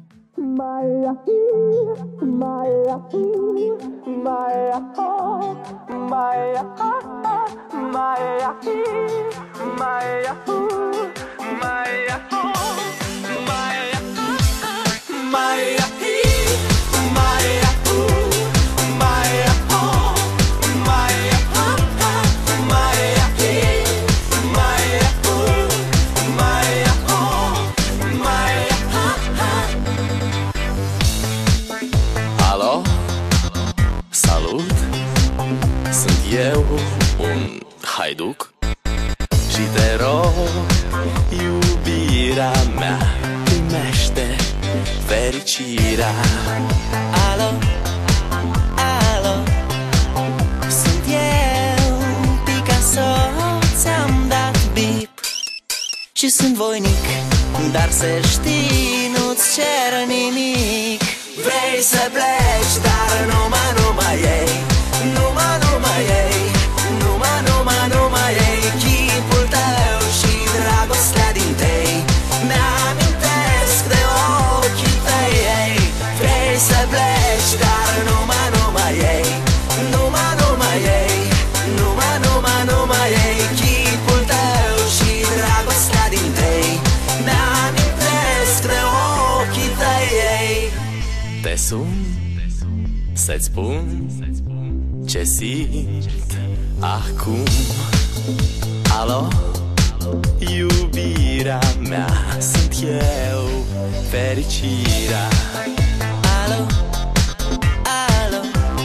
Maya, Maya, Maya, Maya, Maya, Maya, Maya, Alo, salut, sunt eu, un haiduc și te rog, iubirea mea, primește fericirea. Alo, alo, sunt eu, Picasso, ți-am dat bip și sunt voinic, dar să știi, nu-ți cer nimic. Vrei să pleci, dar numai ei, numai ei, numai ei, chipul tău și dragostea din tei mi-amintesc de ochii tăi, ei. Vrei să pleci, dar numai ei, numai ei, numai ei, chipul tău și dragostea din tei mi-amintesc de ochii tăi, ei. Te sun să-ți spun ce simt acum. Alo, iubirea mea, sunt eu, fericirea. Alo, alo,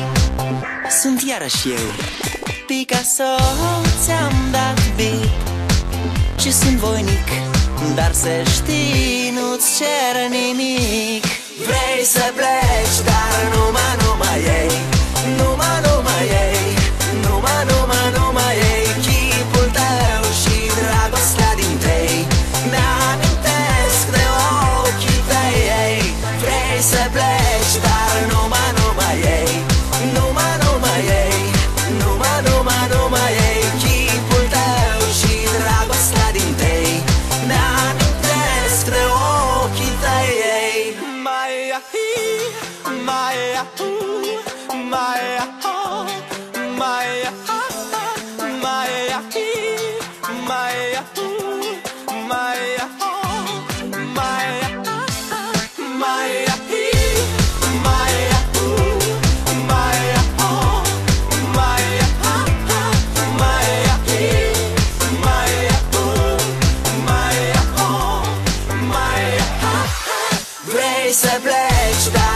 sunt iarăși eu, Picasso, ți-am dat bip și sunt voinic, dar să știi, nu-ți cer nimic. Vrei să pleci, dar numai ei, numai ei, numai ei, chipul tău și dragostea din tei mi-amintesc de ochii tăi, ei. Vrei să pleci, dar numai ei, numai ei, numai ei, chipul tău și dragostea din tei mi-amintesc de ochii tăi, ei. Maya, Maya, Maya, Maya, Maya, Maya, Maya, Vrei să pleci,